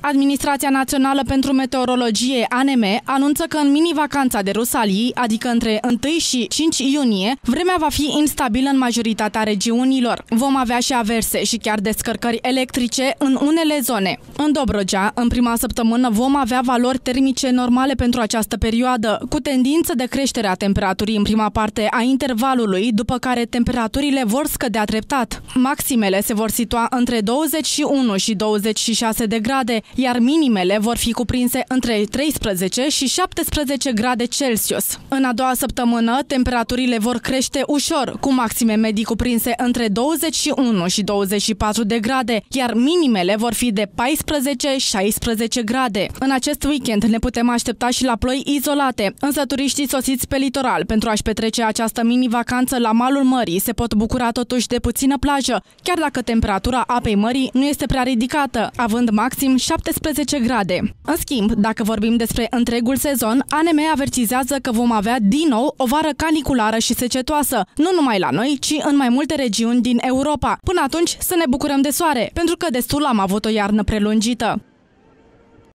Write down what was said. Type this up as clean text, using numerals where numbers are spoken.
Administrația Națională pentru Meteorologie, ANM, anunță că în mini-vacanța de Rusalii, adică între 1 și 5 iunie, vremea va fi instabilă în majoritatea regiunilor. Vom avea și averse și chiar descărcări electrice în unele zone. În Dobrogea, în prima săptămână, vom avea valori termice normale pentru această perioadă, cu tendință de creștere a temperaturii în prima parte a intervalului, după care temperaturile vor scădea treptat. Maximele se vor situa între 21 și 26 de grade, iar minimele vor fi cuprinse între 13 și 17 grade Celsius. În a doua săptămână, temperaturile vor crește ușor, cu maxime medii cuprinse între 21 și 24 de grade, iar minimele vor fi de 14-16 grade. În acest weekend ne putem aștepta și la ploi izolate, însă turiștii sosiți pe litoral pentru a-și petrece această mini-vacanță la malul mării se pot bucura totuși de puțină plajă, chiar dacă temperatura apei mării nu este prea ridicată, având maxim 17 grade. În schimb, dacă vorbim despre întregul sezon, ANM avertizează că vom avea din nou o vară caniculară și secetoasă, nu numai la noi, ci în mai multe regiuni din Europa. Până atunci să ne bucurăm de soare, pentru că destul am avut o iarnă prelungită.